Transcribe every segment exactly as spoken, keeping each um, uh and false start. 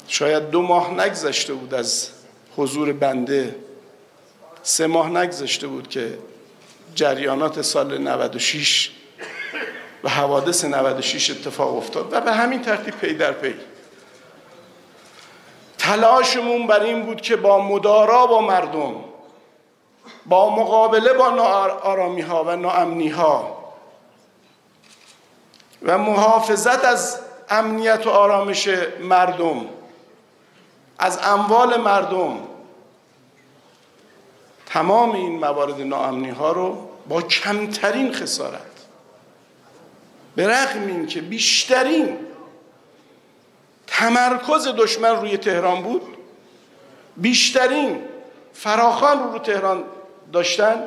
شاید دو ماه نگذشته بود از حضور بنده، سه ماه نگذشته بود که جریانات سال نود و شش و حوادث نود و شش اتفاق افتاد و به همین ترتیب پی در پی تلاشمون بر این بود که با مدارا با مردم، با مقابله با ناآرامی ها و ناامنی ها و محافظت از امنیت و آرامش مردم، از اموال مردم، تمام این موارد ناامنی ها رو با کمترین خسارت، به رغم این که بیشترین تمرکز دشمن روی تهران بود، بیشترین فراخوان رو رو تهران داشتن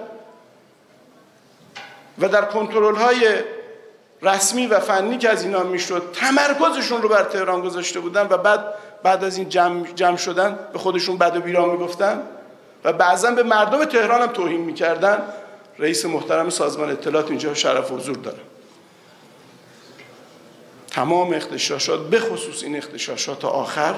و در کنترل های رسمی و فنی که از اینا میشد تمرکزشون رو بر تهران گذاشته بودن و بعد بعد از این جمع, جمع شدن به خودشون بد و بیرا میگفتن و بعضا به مردم تهران هم توهین میکردن. رئیس محترم سازمان اطلاعات اینجا شرف حضور داره. تمام اغتشاشات به خصوص این اغتشاشات آخر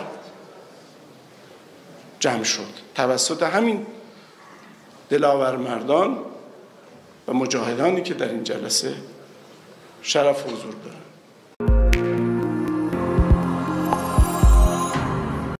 جمع شد توسط همین دلاور مردان و مجاهدانی که در این جلسه شرف حضور دارن.